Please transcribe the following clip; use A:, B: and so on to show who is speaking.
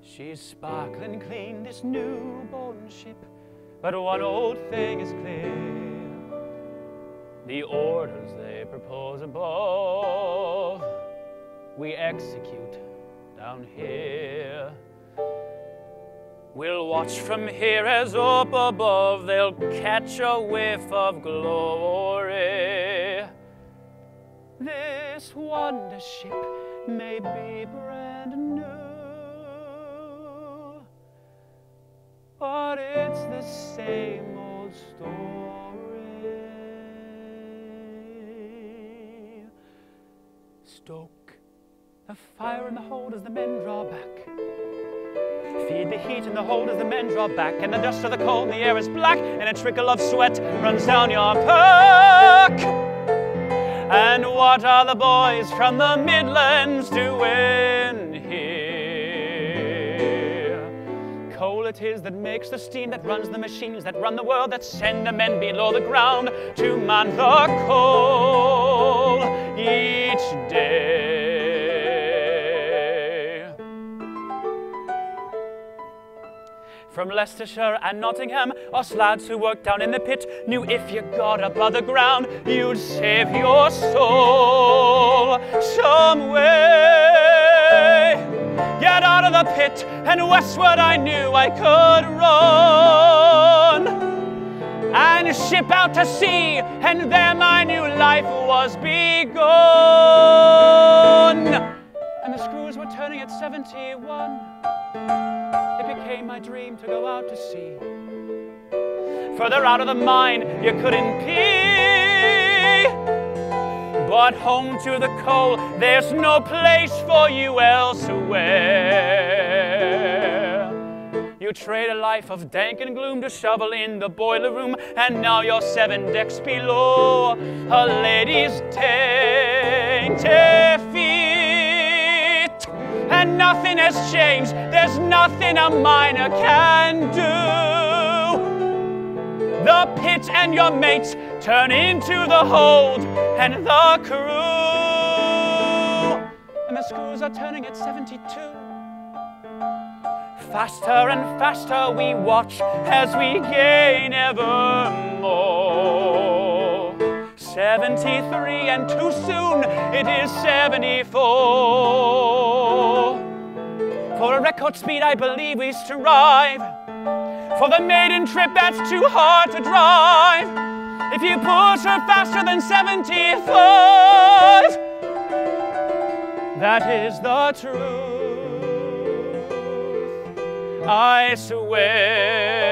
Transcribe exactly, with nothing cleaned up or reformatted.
A: She's sparkling clean, this newborn ship, but one old thing is clear. The orders they propose above, we execute down here. We'll watch from here as up above they'll catch a whiff of glory. This wonder ship may be brand new, but it's the same old story. Stoke the fire in the hold as the men draw back. Feed the heat in the hold as the men draw back, and the dust of the coal in the air is black, and a trickle of sweat runs down your back. And what are the boys from the Midlands doing here? Coal it is that makes the steam, that runs the machines that run the world, that send the men below the ground to man the coal each day. From Leicestershire and Nottingham, us lads who worked down in the pit knew if you got above the ground, you'd save your soul some way. Get out of the pit, and westward I knew I could run, and ship out to sea, and there I knew life was begun. And the screws were turning at seventy-one. It became my dream to go out to sea. Further out of the mine you couldn't be, but home to the coal, there's no place for you elsewhere. You trade a life of dank and gloom to shovel in the boiler room, and now you're seven decks below a lady's dainty feet. And nothing has changed, there's nothing a miner can do. The pit and your mates turn into the hold and the crew. And the screws are turning at seventy-two. Faster and faster we watch as we gain ever more. seventy-three, and too soon it is seventy-four. For a record speed I believe we strive, for the maiden trip that's too hard to drive. If you push her faster than seventy-five, that is the truth, I swear.